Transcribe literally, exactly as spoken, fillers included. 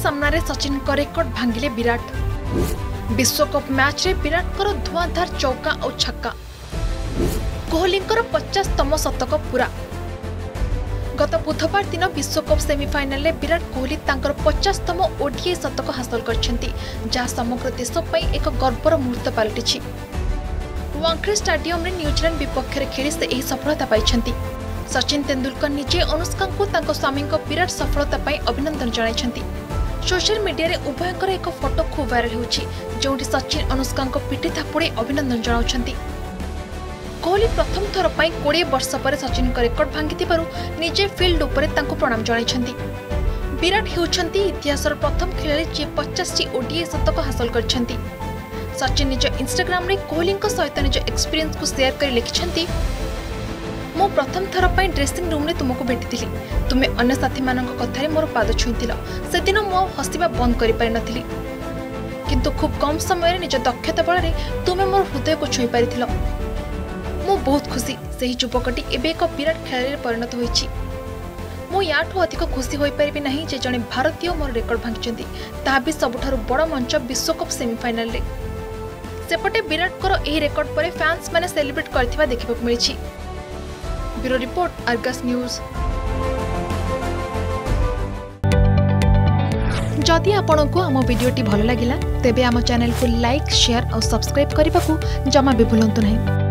सामना रे सचिन को रेकर्ड भांगिले विराट। विश्वकप मैच रे विराट को धुआंधार चौका और छक्का। कोहली पचासतम शतक पूरा। गत बुधवार दिन विश्वकप सेमिफाइनल रे विराट कोहली तांकर पचासतम ओडीआई शतक हासिल करछंती, जहाँ समग्र देश पई एक गर्वर मुहूर्त पलटिछि। वांखेड़े स्टेडियम रे न्यूजीलैंड विपक्ष रे खेली से एही सफलता पाइछंती। सचिन तेंदुलकर निजे अनुष्का को तांको स्वामी विराट सफलता पाई अभिनंदन जणाइछंती। सोशल मीडिया रे उभयकर एक फोटो खूब वायरल होउछि, जोंठी सचिन अनुष्का को पिठी थापुड़े अभिनंदन जणाउछंती। कोहली प्रथम थर पाई बीस वर्ष पर सचिन को रेकर्ड भांगिथिबारु निजे फील्ड उपरे तांको प्रणाम जणाइछंती। विराट हेउछंती इतिहासर प्रथम खेलाड़ी जे पचास टी ओडीआई शतक हासिल करछंती। सचिन निज इंस्टाग्राम रे कोहली सहित निज एक्सपीरियंस को शेयर कर लिखिछंती, मो प्रथम थर पाई ड्रेसिंग रूम रे तुमको भेटिथिली। तुमे अन्य साथी मानक कथारे मोर पाद छुईथिल। से दिन मो हसिबा बंद करि पारि नथिली, किंतु खूब कम समय रे निज दक्षता बल रे तुमे मोर हृदय को छुई पारिथिल। मो बहुत खुशी से ही युवकटी एबे एक विराट खेलाड़ी परिणत होईछि। मो याठू अधिक खुशी होई परिबि नाही जे जणे भारतीय मोर रेकर्ड भांगिचंती, ताहा भी सबुठारु बड़ मंच विश्वकप सेमीफाइनल रे। सेपटे विराट को एही रेकर्ड परे फैंस माने सेलिब्रेट करथिबा देखिबाकु मिलिछि। Bureau report, Argus news. जदि आपंक आम भिडी भल लगा तेब आम चैनल को लाइक, शेयर और सब्सक्राइब करने को जमा भी भूलु नहीं।